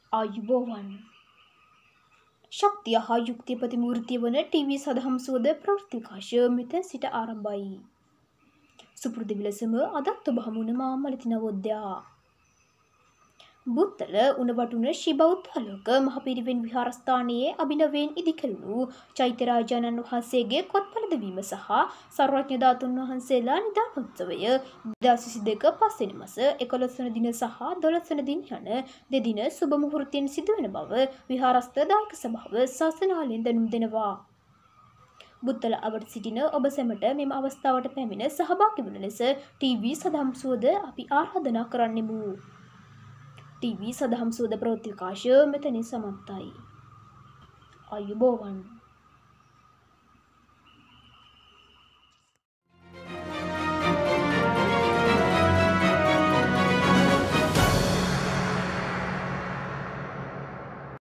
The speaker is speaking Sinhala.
ආයුබෝවන්. ශක්තිය හා යුක්තිය ප්‍රතිමූර්තිය වන ටීවී සදහම් සුවඳ ප්‍රවෘත්ති විකාශය මෙතැන් සිට ආරම්භයි. සුපුරුදු විලසම අදත් ඔබ හමුවන මා මලති නවෝදයා. බුත්තල උණවටුන ශ්‍රී බෞද්ධාලෝක මහපිරිවෙන් විහාරස්ථානයේ අභිනවයෙන් ඉදිකෙළුණු චෛත්‍යරාජාණන් වහන්සේගේ කොත්පල දැමීම සහ සර්වඥ ධාතුන් වහන්සේලා නිදානෝත්සවය 2022 පස්වෙනි මාස 11 වන දින සහ 12 වන දින යන දෙදින සුබ මුහුර්තයෙන් සිදුවන බව විහාරස්ථ දායක සභාව ශාසනාලයෙන් දැනුම් දෙනවා. බුත්තල අවට සිටින ඔබ සැමට මෙම අවස්ථාවට පැමිණ සහභාගී වන ලෙස ටීවී සදහම් සුවඳ අපි ආරාධනා කරන්නෙමු. ටීවී සදහම් සුවඳ ප්‍රවෘත්ති විකාශය මෙතනින් සමත්යි. ආයුබෝවන්.